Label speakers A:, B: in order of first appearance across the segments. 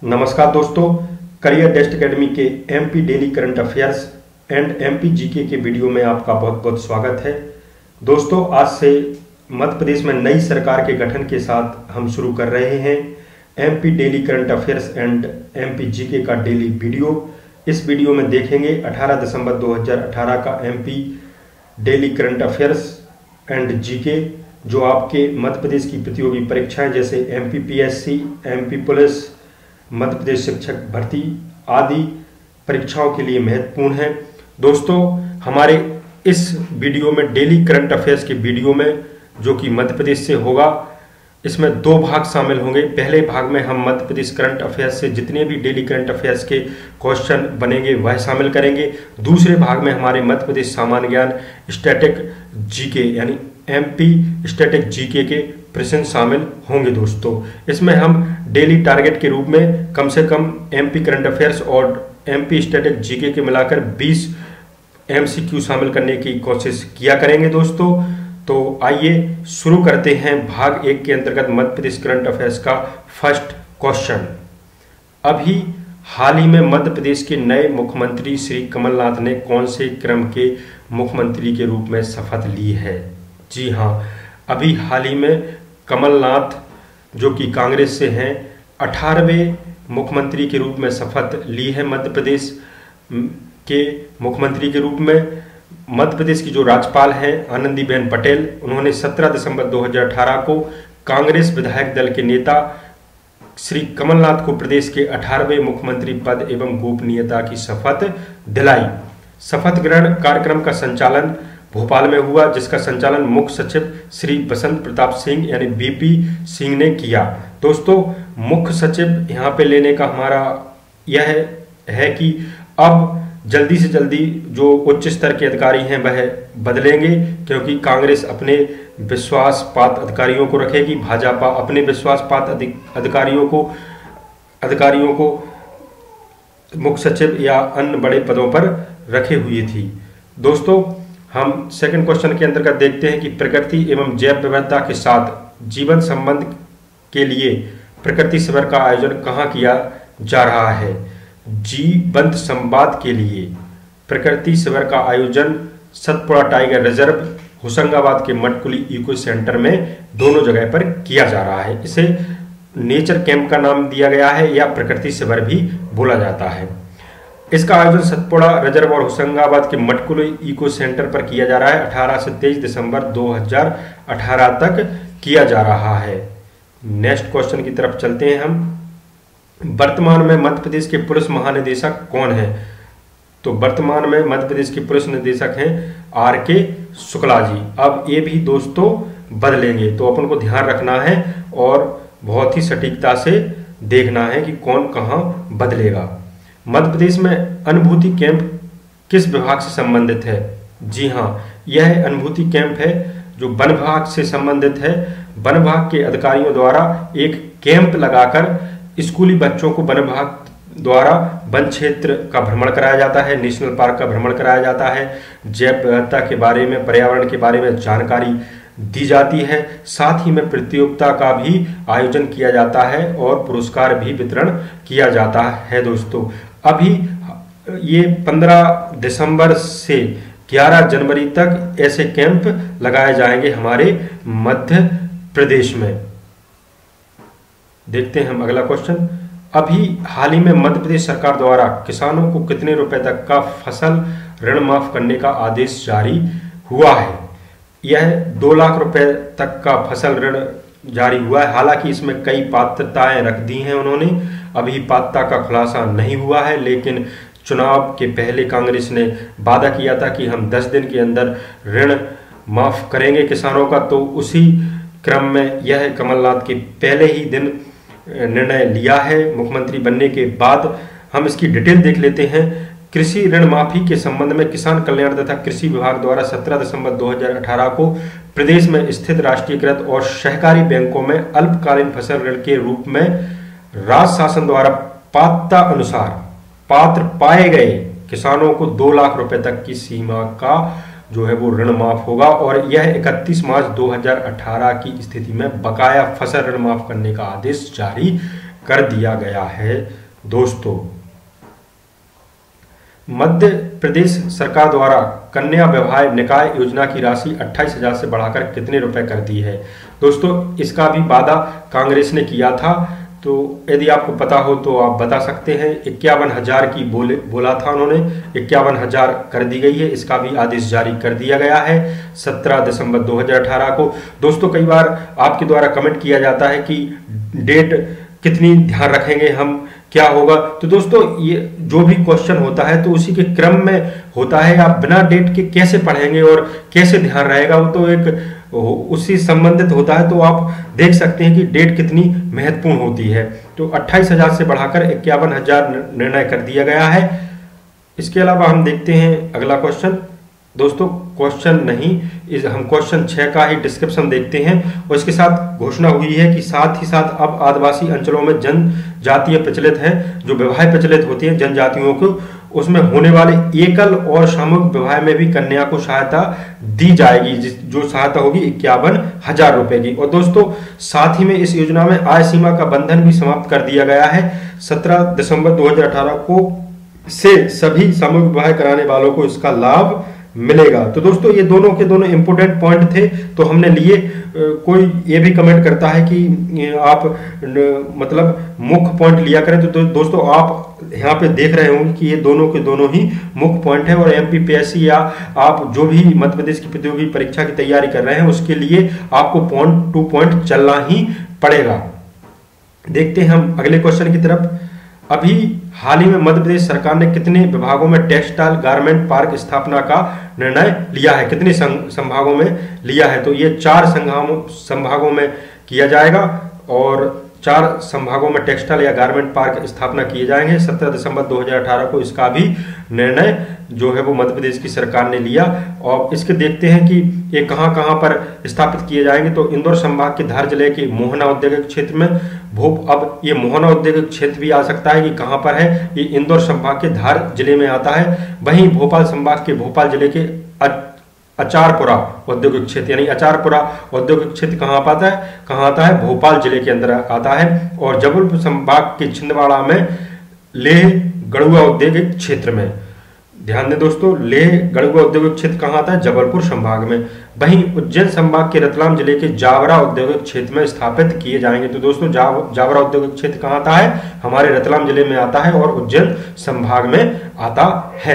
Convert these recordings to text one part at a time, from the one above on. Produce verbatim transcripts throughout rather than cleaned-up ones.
A: नमस्कार दोस्तों, Career Test Academy के MP daily current affairs and MP GK के वीडियो में आपका बहुत बहुत स्वागत है। दोस्तों, आज से मध्य प्रदेश में नई सरकार के गठन के साथ हम शुरू कर रहे हैं MP daily current affairs and MP GK का डेली वीडियो। इस वीडियो में देखेंगे अठारह दिसंबर दो हज़ार अठारह का MP daily current affairs and GK, जो आपके मध्य प्रदेश की प्रतियोगी परीक्षाएं जैसे MP PSC, MP police, Madhya Pradesh शिक्षक भर्ती आदि परीक्षाओं के लिए महत्वपूर्ण है। दोस्तों, हमारे इस वीडियो में डेली करंट अफेयर्स के वीडियो में, जो कि मध्य प्रदेश से होगा, इसमें दो भाग शामिल होंगे। पहले भाग में हम मध्य प्रदेश करंट अफेयर्स से जितने भी डेली करंट अफेयर्स के क्वेश्चन बनेंगे वह शामिल करेंगे। दूसरे भाग में हमारे मध्य प्रदेश सामान्य ज्ञान स्टैटिक जीके यानी एमपी स्टैटिक जीके के प्रश्न शामिल होंगे। दोस्तों, इसमें हम डेली टारगेट के रूप में कम से कम एमपी करंट अफेयर्स और एमपी स्टैटिक जीके के मिलाकर बीस एमसीक्यू शामिल करने की कोशिश किया करेंगे। दोस्तों, तो आइए शुरू करते हैं भाग एक के अंतर्गत मध्य प्रदेश करंट अफेयर्स का फर्स्ट क्वेश्चन। अभी हाल ही में मध्य प्रदेश के नए मुख्यमंत्री श्री कमलनाथ ने कौन से क्रम के मुख्यमंत्री के रूप में शपथ ली है? जी हाँ, अभी हाल ही में कमलनाथ, जो कि कांग्रेस से हैं, अठारहवें मुख्यमंत्री के रूप में शपथ ली है मध्य प्रदेश के मुख्यमंत्री के रूप में। मध्य प्रदेश की जो राज्यपाल हैं आनंदीबेन पटेल, उन्होंने सत्रह दिसंबर दो हज़ार अठारह को कांग्रेस विधायक दल के नेता श्री कमलनाथ को प्रदेश के अठारहवें मुख्यमंत्री पद एवं गोपनीयता की शपथ दिलाई। शपथ ग्रहण कार्यक्रम का संचालन भोपाल में हुआ, जिसका संचालन मुख्य सचिव श्री बसंत प्रताप सिंह यानी बीपी सिंह ने किया। दोस्तों, मुख्य सचिव यहाँ पे लेने का हमारा यह है, है कि अब जल्दी से जल्दी जो उच्च स्तर के अधिकारी हैं वह बदलेंगे, क्योंकि कांग्रेस अपने विश्वास पात्र अधिकारियों को रखेगी, भाजपा अपने विश्वास पात्र अधिकारियों को अधिकारियों को मुख्य सचिव या अन्य बड़े पदों पर रखे हुई थी। दोस्तों, हम सेकंड क्वेश्चन के अंतर्गत देखते हैं कि प्रकृति एवं जैव विविधता के साथ जीवन संबंध के लिए प्रकृति शिविर का आयोजन कहाँ किया जा रहा है? जीवंत संवाद के लिए प्रकृति शिविर का आयोजन सतपुड़ा टाइगर रिजर्व, होशंगाबाद के मटकुली इको सेंटर में दोनों जगह पर किया जा रहा है। इसे नेचर कैंप का नाम दिया गया है या प्रकृति शिविर भी बोला जाता है। इसका आयोजन सतपुड़ा रिजर्व और होशंगाबाद के मटकुली इको सेंटर पर किया जा रहा है। अठारह से तेईस दिसंबर दो हज़ार अठारह तक किया जा रहा है। नेक्स्ट क्वेश्चन की तरफ चलते हैं हम। वर्तमान में मध्य प्रदेश के पुलिस महानिदेशक कौन है? तो वर्तमान में मध्य प्रदेश के पुलिस निदेशक हैं आर के शुक्ला जी। अब ये भी दोस्तों बदलेंगे, तो अपन को ध्यान रखना है और बहुत ही सटीकता से देखना है कि कौन कहाँ बदलेगा। मध्य प्रदेश में अनुभूति कैंप किस विभाग से संबंधित है? जी हाँ, यह अनुभूति कैंप है जो वन विभाग से संबंधित है। वन विभाग के अधिकारियों द्वारा एक कैंप लगाकर स्कूली बच्चों को वन विभाग द्वारा वन क्षेत्र का भ्रमण कराया जाता है, नेशनल पार्क का भ्रमण कराया जाता है, जैव विविधता के बारे में, पर्यावरण के बारे में जानकारी दी जाती है। साथ ही में प्रतियोगिता का भी आयोजन किया जाता है और पुरस्कार भी वितरण किया जाता है। दोस्तों, अभी ये पंद्रह दिसंबर से ग्यारह जनवरी तक ऐसे कैंप लगाए जाएंगे हमारे मध्य प्रदेश में। देखते हैं हम अगला क्वेश्चन। अभी हाल ही में मध्य प्रदेश सरकार द्वारा किसानों को कितने रुपए तक का फसल ऋण माफ करने का आदेश जारी हुआ है? यह दो लाख रुपए तक का फसल ऋण जारी हुआ है। हालांकि इसमें कई पात्रताएं रख दी हैं उन्होंने, अभी पात्रता का खुलासा नहीं हुआ है, लेकिन चुनाव के पहले कांग्रेस ने वादा किया था कि हम दस दिन के अंदर ऋण माफ करेंगे किसानों का। तो उसी क्रम में यह कमलनाथ के पहले ही दिन निर्णय लिया है मुख्यमंत्री बनने के बाद। हम इसकी डिटेल देख लेते हैं। कृषि ऋण माफी के संबंध में किसान कल्याण तथा कृषि विभाग द्वारा सत्रह दिसंबर दो हज़ार अठारह को प्रदेश में स्थित राष्ट्रीयकृत और सहकारी बैंकों में अल्पकालीन फसल ऋण के रूप में राज्य शासन द्वारा पात्रता अनुसार पात्र पाए गए किसानों को दो लाख रुपए तक की सीमा का जो है वो ऋण माफ होगा। और यह इकतीस मार्च दो हज़ार अठारह की स्थिति में बकाया फसल ऋण माफ करने का आदेश जारी कर दिया गया है। दोस्तों, मध्य प्रदेश सरकार द्वारा कन्या विवाह निकाय योजना की राशि अट्ठाईस हजार से बढ़ाकर कितने रुपए कर दी है? दोस्तों, इसका भी वादा कांग्रेस ने किया था, तो यदि आपको पता हो तो आप बता सकते हैं। इक्यावन हजार की बोले बोला था उन्होंने, इक्यावन हजार कर दी गई है। इसका भी आदेश जारी कर दिया गया है सत्रह दिसंबर दो हज़ार अठारह को। दोस्तों, कई बार आपके द्वारा कमेंट किया जाता है कि डेट कितनी ध्यान रखेंगे हम, क्या होगा। तो दोस्तों, ये जो भी क्वेश्चन होता है तो उसी के क्रम में होता है। आप बिना डेट के कैसे पढ़ेंगे और कैसे ध्यान रहेगा, वो तो एक उससे संबंधित होता है। तो आप देख सकते हैं कि डेट कितनी महत्वपूर्ण होती है। तो अट्ठाईस हजार से बढ़ाकर इक्यावन हजार निर्णय कर दिया गया है। इसके अलावा हम देखते हैं अगला क्वेश्चन। दोस्तों, क्वेश्चन नहीं, इस हम क्वेश्चन छह का ही डिस्क्रिप्शन देखते हैं। और इसके साथ घोषणा हुई है कि साथ ही साथ अब आदिवासी अंचलों में जनजातीय प्रचलित है, जो विवाह प्रचलित होती है जनजातियों को, उसमें होने वाले एकल और सामूहिक विवाह में भी कन्या को सहायता दी जाएगी, जो सहायता होगी इक्यावन हजार रुपए की। और दोस्तों, साथ ही में इस योजना में आय सीमा का बंधन भी समाप्त कर दिया गया है। सत्रह दिसंबर दो हज़ार अठारह को से सभी सामूहिक विवाह कराने वालों को इसका लाभ मिलेगा। तो दोस्तों, ये दोनों के दोनों इंपोर्टेंट पॉइंट थे, तो हमने लिए। कोई ये भी कमेंट करता है कि आप मतलब मुख्य पॉइंट लिया करें, तो दो, दोस्तों आप यहाँ पे देख रहे होंगे कि ये दोनों के दोनों ही मुख्य पॉइंट है। और एमपीपीएससी या आप जो भी मध्य प्रदेश की प्रतियोगी परीक्षा की तैयारी कर रहे हैं, उसके लिए आपको पॉइंट टू पॉइंट चलना ही पड़ेगा। देखते हैं हम अगले क्वेश्चन की तरफ। अभी हाल ही में मध्य प्रदेश सरकार ने कितने विभागों में टेक्सटाइल गारमेंट पार्क स्थापना का निर्णय लिया है? कितने संभागों में लिया है? तो ये चार संभागों में किया जाएगा और चार संभागों में टेक्सटाइल या गारमेंट पार्क स्थापना किए जाएंगे। सत्रह दिसंबर दो हज़ार अठारह को इसका भी निर्णय जो है वो मध्य प्रदेश की सरकार ने लिया। और इसके देखते हैं कि ये कहां कहां पर स्थापित किए जाएंगे। तो इंदौर संभाग के धार जिले के मोहना औद्योगिक क्षेत्र में भोप अब ये मोहना औद्योगिक क्षेत्र भी आ सकता है कि कहां पर है, ये इंदौर संभाग के धार जिले में आता है। वहीं भोपाल संभाग के भोपाल जिले के अचारपुरा औद्योगिक क्षेत्र, यानी अचारपुरा औद्योगिक क्षेत्र कहां आता है कहां आता है भोपाल जिले के अंदर आता है। और जबलपुर संभाग के छिंदवाड़ा में लेह गढ़ुआ औद्योगिक क्षेत्र में, ध्यान दें दोस्तों, लेह गढ़ुआ औद्योगिक क्षेत्र कहां आता है? जबलपुर संभाग में। वहीं उज्जैन संभाग के रतलाम जिले के जावरा औद्योगिक क्षेत्र में स्थापित किए जाएंगे। तो दोस्तों, जाव, जावरा औद्योगिक क्षेत्र कहां आता है? हमारे रतलाम जिले में आता है और उज्जैन संभाग में आता है।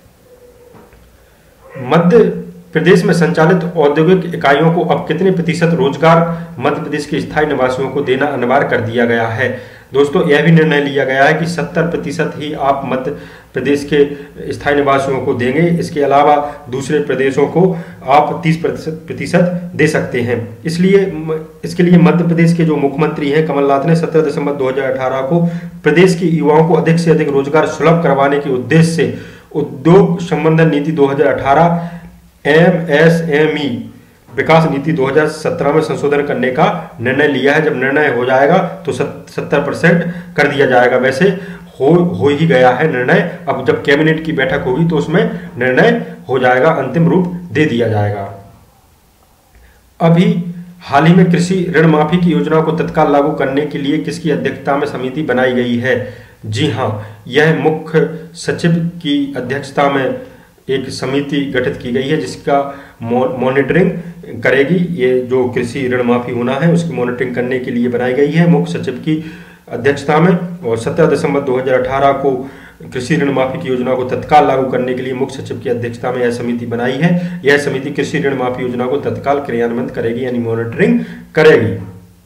A: मध्य प्रदेश में संचालित औद्योगिक इकाइयों को अब कितने प्रतिशत रोजगार मध्य प्रदेश के स्थायी निवासियों को देना अनिवार्य कर दिया गया है? दोस्तों, यह भी निर्णय लिया गया है कि सत्तर प्रतिशत ही आप मध्य प्रदेश के स्थायी निवासियों को देंगे। इसके अलावा दूसरे प्रदेशों को आप तीस प्रतिशत दे सकते हैं। इसलिए इसके लिए मध्य प्रदेश के जो मुख्यमंत्री हैं कमलनाथ ने सत्रह दिसंबर दो हज़ार अठारह को प्रदेश के युवाओं को अधिक से अधिक रोजगार सुलभ करवाने के उद्देश्य से उद्योग संबंधन नीति दो हज़ार अठारह एमएसएमई विकास नीति दो हज़ार सत्रह में संशोधन करने का निर्णय लिया है। जब निर्णय हो जाएगा तो सत्तर परसेंट कर दिया जाएगा। वैसे हो हो ही गया है निर्णय, अब जब कैबिनेट की बैठक होगी तो उसमें निर्णय हो जाएगा, अंतिम रूप दे दिया जाएगा। अभी हाल ही में कृषि ऋण माफी की योजना को तत्काल लागू करने के लिए किसकी अध्यक्षता में समिति बनाई गई है? जी हाँ, यह मुख्य सचिव की अध्यक्षता में एक समिति गठित की गई है जिसका मॉनिटरिंग करेगी। ये जो कृषि ऋण माफी होना है उसकी मॉनिटरिंग करने के लिए बनाई गई है मुख्य सचिव की अध्यक्षता में। और सत्रह दिसंबर दो हज़ार अठारह को कृषि ऋण माफी की योजना को तत्काल लागू करने के लिए मुख्य सचिव की अध्यक्षता में यह समिति बनाई है। यह समिति कृषि ऋण माफी योजना को तत्काल क्रियान्वित करेगी, यानी मॉनिटरिंग करेगी।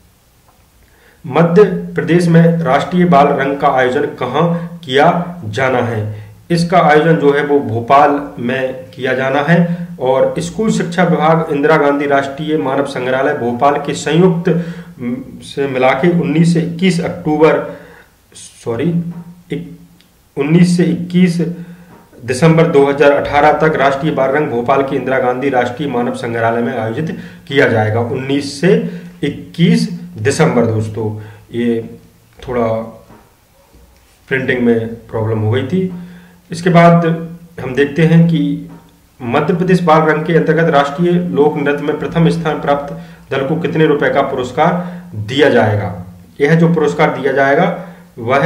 A: मध्य प्रदेश में राष्ट्रीय बाल रंग का आयोजन कहाँ किया जाना है? इसका आयोजन जो है वो भोपाल में किया जाना है। और स्कूल शिक्षा विभाग इंदिरा गांधी राष्ट्रीय मानव संग्रहालय भोपाल के संयुक्त से मिला के उन्नीस से इक्कीस अक्टूबर सॉरी उन्नीस से इक्कीस दिसंबर दो हज़ार अठारह तक राष्ट्रीय बाल रंग भोपाल के इंदिरा गांधी राष्ट्रीय मानव संग्रहालय में आयोजित किया जाएगा। उन्नीस से इक्कीस दिसंबर। दोस्तों, ये थोड़ा प्रिंटिंग में प्रॉब्लम हो गई थी। इसके बाद हम देखते हैं कि मध्य प्रदेश बाल रंग के अंतर्गत राष्ट्रीय लोक नृत्य में प्रथम स्थान प्राप्त दल को कितने रुपए का पुरस्कार दिया जाएगा? यह जो पुरस्कार दिया जाएगा वह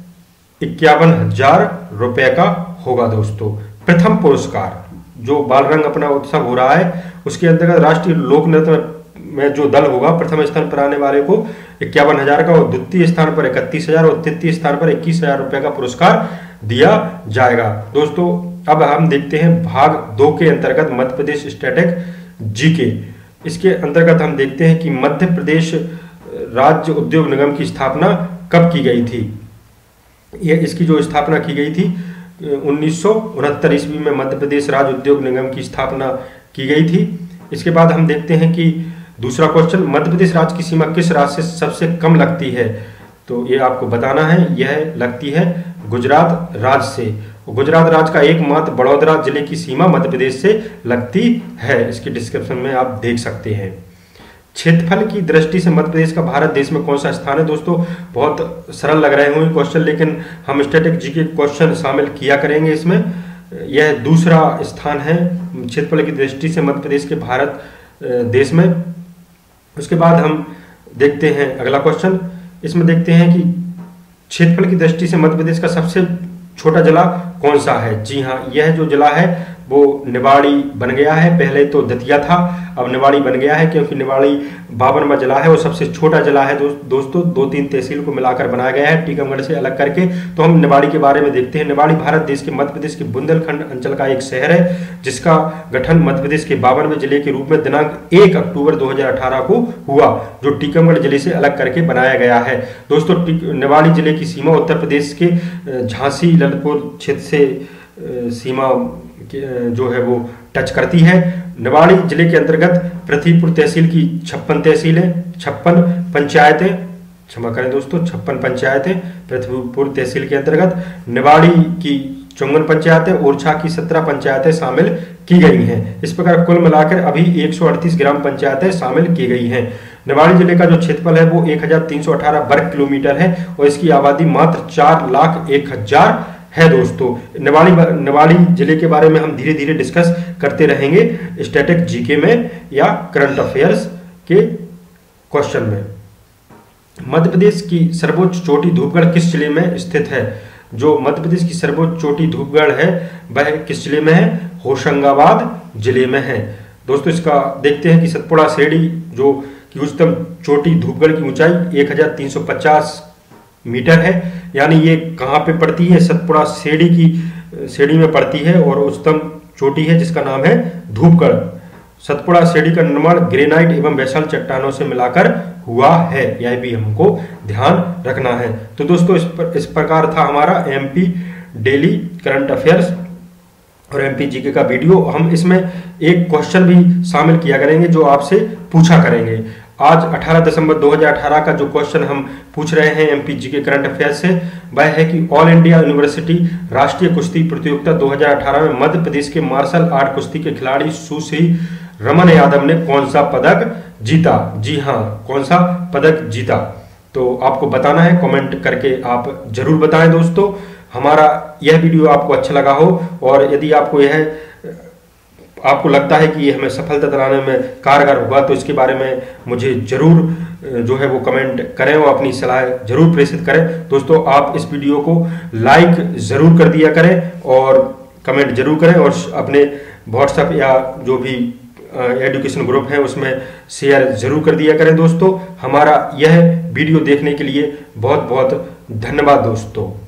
A: इक्यावन हजार रुपए का होगा दोस्तों। प्रथम पुरस्कार जो बालरंग अपना उत्सव हो रहा है उसके अंतर्गत राष्ट्रीय लोक नृत्य में जो दल होगा प्रथम स्थान पर आने वाले को इक्यावन हजार का और द्वितीय स्थान पर इकतीस हजार और तृतीय स्थान पर इक्कीस हजार रुपए का पुरस्कार दिया जाएगा। दोस्तों अब हम देखते हैं भाग दो के अंतर्गत मध्य प्रदेश स्टैटिक जीके। इसके अंतर्गत हम देखते हैं कि मध्य प्रदेश राज्य उद्योग निगम की स्थापना कब की गई थी। यह इसकी जो स्थापना की गई थी उन्नीस सौ उनहत्तर ईस्वी में मध्य प्रदेश राज्य उद्योग निगम की स्थापना की गई थी। इसके बाद हम देखते हैं कि दूसरा क्वेश्चन, मध्य प्रदेश राज्य की सीमा किस राज्य से सबसे कम लगती है। तो ये आपको बताना है, यह लगती है गुजरात राज्य से। गुजरात राज्य का एकमात्र बड़ौदा जिले की सीमा मध्य प्रदेश से लगती है। इसकी डिस्क्रिप्शन में आप देख सकते हैं। क्षेत्रफल की दृष्टि से मध्य प्रदेश का भारत देश में कौन सा स्थान है। दोस्तों बहुत सरल लग रहे होंगे क्वेश्चन, लेकिन हम स्टैटिक जीके क्वेश्चन शामिल किया करेंगे इसमें। यह दूसरा स्थान है क्षेत्रफल की दृष्टि से मध्य प्रदेश के भारत देश में। उसके बाद हम देखते हैं अगला क्वेश्चन। इसमें देखते हैं कि क्षेत्रफल की दृष्टि से मध्य प्रदेश का सबसे छोटा जिला कौन सा है। जी हाँ, यह जो जिला है वो निवाड़ी बन गया है। पहले तो दतिया था, अब निवाड़ी बन गया है, क्योंकि निवाड़ी बावनवा जिला है और सबसे छोटा जिला है। दो, दोस्तों दो तीन तहसील को मिलाकर बनाया गया है टीकमगढ़ से अलग करके। तो हम निवाड़ी के बारे में देखते हैं। निवाड़ी भारत देश के मध्य प्रदेश के बुंदेलखंड अंचल का एक शहर है, जिसका गठन मध्य प्रदेश के बावनवे जिले के रूप में दिनांक एक अक्टूबर दो हजार अठारह को हुआ, जो टीकमगढ़ जिले से अलग करके बनाया गया है। दोस्तों निवाड़ी जिले की सीमा उत्तर प्रदेश के झांसी ललितपुर क्षेत्र से सीमा जो है वो टच करती है। निवाड़ी जिले के अंतर्गत पृथ्वीपुर तहसील की छप्पन तहसीलें, छप्पन पंचायतें, क्षमा करें दोस्तों, छप्पन पंचायतें पृथ्वीपुर तहसील के अंतर्गत, निवाड़ी की चौवन पंचायतें, ओरछा की सत्रह पंचायतें शामिल की गई हैं। इस प्रकार कुल मिलाकर अभी एक सौ अड़तीस ग्राम पंचायतें शामिल की गई हैं। निवाड़ी जिले का जो क्षेत्रफल है वो एक हजार तीन सौ अठारह वर्ग किलोमीटर है और इसकी आबादी मात्र चार लाख एक हजार है। दोस्तों निवाड़ी निवाड़ी जिले के बारे में हम धीरे धीरे डिस्कस करते रहेंगे स्टैटिक जीके में या करंट अफेयर्स के क्वेश्चन में। मध्य प्रदेश की सर्वोच्च चोटी धूपगढ़ किस जिले में स्थित है। जो मध्य प्रदेश की सर्वोच्च चोटी धूपगढ़ है वह किस जिले में है। होशंगाबाद जिले में है। दोस्तों इसका देखते हैं कि सतपुड़ा सीढ़ी जो की उच्चतम चोटी धूपगढ़ की ऊंचाई एक हजार तीन सौ पचास मीटर है, यानी ये कहाँ पे पड़ती है। सतपुड़ा सीढ़ी की सीढ़ी में पड़ती है और उच्चतम चोटी है जिसका नाम है धूपगढ़। सतपुड़ा सीढ़ी का निर्माण ग्रेनाइट एवं बेसाल्ट चट्टानों से मिलाकर हुआ है, यह भी हमको ध्यान रखना है। तो दोस्तों इस, पर, इस प्रकार था हमारा एमपी डेली करंट अफेयर्स और एमपी जीके का वीडियो। हम इसमें एक क्वेश्चन भी शामिल किया करेंगे जो आपसे पूछा करेंगे। आज अठारह दिसंबर दो हजार अठारह का जो क्वेश्चन हम पूछ रहे हैं एमपी जीके करंट अफेयर्स से वह है कि ऑल इंडिया यूनिवर्सिटी राष्ट्रीय कुश्ती प्रतियोगिता दो हजार अठारह में मध्य प्रदेश के मार्शल आर्ट कुश्ती के खिलाड़ी सुश्री रमन यादव ने कौन सा पदक जीता। जी हाँ, कौन सा पदक जीता तो आपको बताना है, कमेंट करके आप जरूर बताएं। दोस्तों हमारा यह वीडियो आपको अच्छा लगा हो और यदि आपको यह आपको लगता है कि ये हमें सफलता दिलाने में कारगर होगा तो इसके बारे में मुझे जरूर जो है वो कमेंट करें और अपनी सलाह जरूर प्रेषित करें। दोस्तों आप इस वीडियो को लाइक जरूर कर दिया करें और कमेंट जरूर करें और अपने व्हाट्सएप या जो भी एजुकेशन ग्रुप है उसमें शेयर जरूर कर दिया करें। दोस्तों हमारा यह वीडियो देखने के लिए बहुत बहुत धन्यवाद दोस्तों।